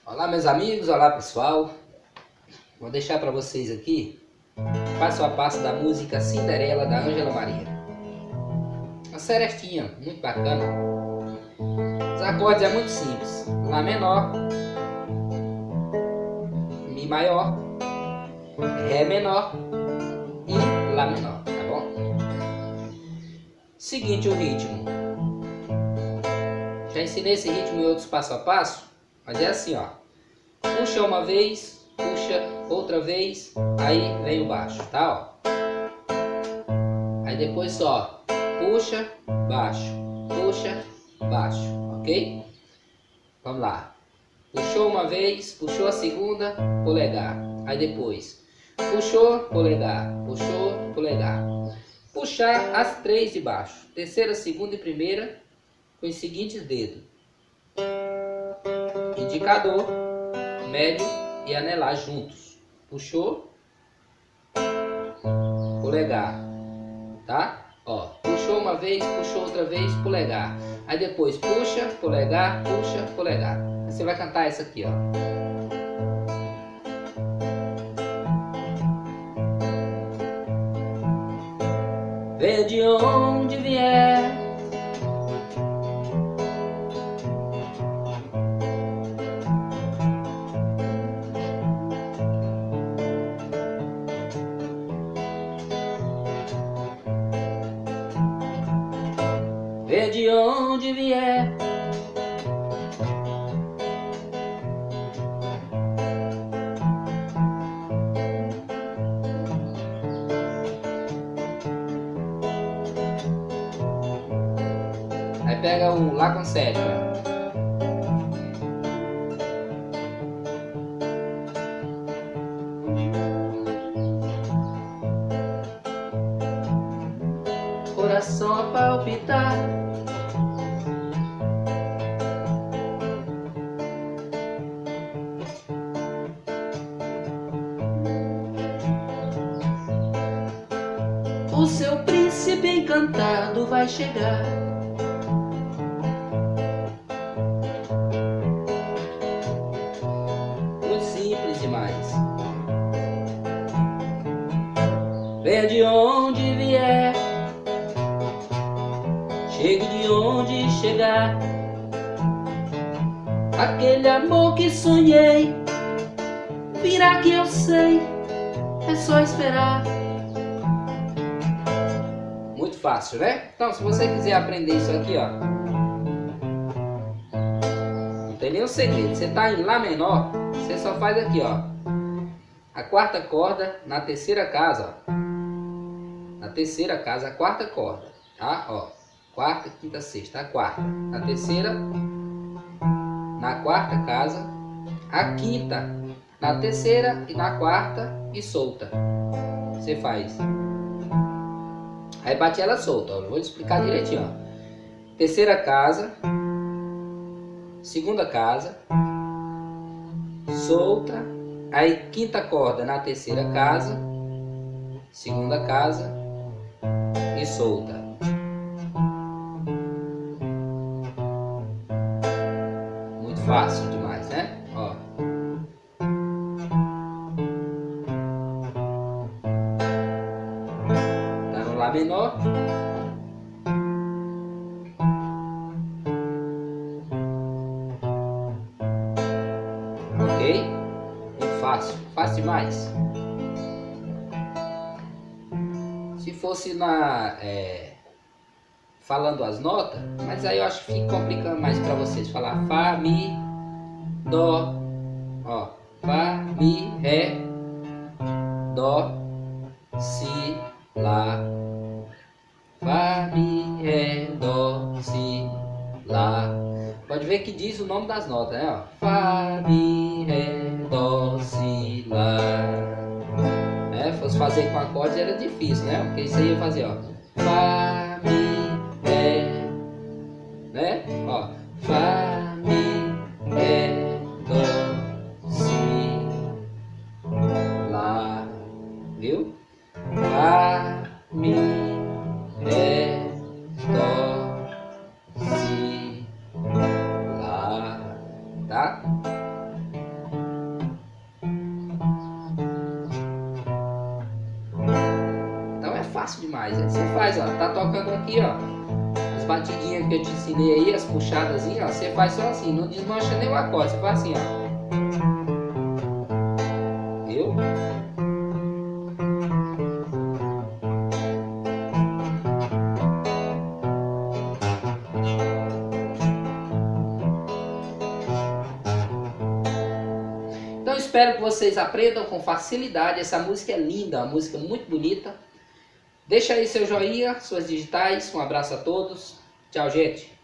Olá meus amigos, olá pessoal. Vou deixar para vocês aqui passo a passo da música Cinderela da Ângela Maria. Uma serestinha muito bacana. Os acordes é muito simples: Lá menor, Mi maior, Ré menor e Lá menor, tá bom? Seguinte o ritmo. Já ensinei esse ritmo em outros passo a passo, mas é assim, ó. Puxa uma vez, puxa outra vez, aí vem o baixo, tá? Ó. Aí depois só puxa, baixo, ok? Vamos lá. Puxou uma vez, puxou a segunda, polegar. Aí depois puxou, polegar, puxou, polegar. Puxar as três de baixo, terceira, segunda e primeira, com os seguintes dedos: indicador, médio e anelar juntos. Puxou, polegar, tá? Ó, puxou uma vez, puxou outra vez, polegar. Aí depois puxa, polegar, Aí você vai cantar essa aqui, ó. Venha de onde vier, venha de onde vier, aí pega o Lá com sétima. Coração a palpitar, o seu príncipe encantado vai chegar. Muito simples demais. Venha de onde vier, chegue de onde chegar. Aquele amor que sonhei virá, que eu sei, é só esperar. Muito fácil, né? Então, se você quiser aprender isso aqui, ó, não tem nenhum segredo. Você tá em Lá menor, você só faz aqui, ó, a quarta corda na terceira casa, ó. Na terceira casa, a quarta corda, tá? Ó, quarta, quinta, sexta, a quarta. Na terceira, na quarta casa, a quinta na terceira e na quarta e solta. Você faz. Aí bate ela solta, ó. Eu vou te explicar direitinho, ó. Terceira casa, segunda casa, solta. Aí quinta corda na terceira casa, segunda casa e solta. Muito fácil demais, né? Ó. Tá no Lá menor. Ok? Muito fácil. Fácil demais. Se fosse falando as notas, mas aí eu acho que fica complicando mais para vocês. Falar Fá, Mi, Dó, ó, Fá, Mi, Ré, Dó, Si, Lá, Fá, Mi, Ré, Dó, Si, Lá. Pode ver que diz o nome das notas, né? Ó. Fá, Mi, Ré, Dó, Si, Lá. Fosse fazer com acordes era difícil, né? Porque isso aí ia fazer, ó, Fá, Mi, Ré, né? Ó, Fá, Mi, Ré, Dó, Si, Lá, viu? Fá, Mi, Ré, Dó, Si, Lá, tá? fácil demais. Aí você faz, ó, tá tocando aqui, ó, as batidinhas que eu te ensinei aí, as puxadas, ó, você faz só assim, não desmancha nem o acorde, você faz assim, ó. Viu? Então espero que vocês aprendam com facilidade. Essa música é linda, uma música muito bonita. Deixa aí seu joinha, suas digitais. Um abraço a todos. Tchau, gente.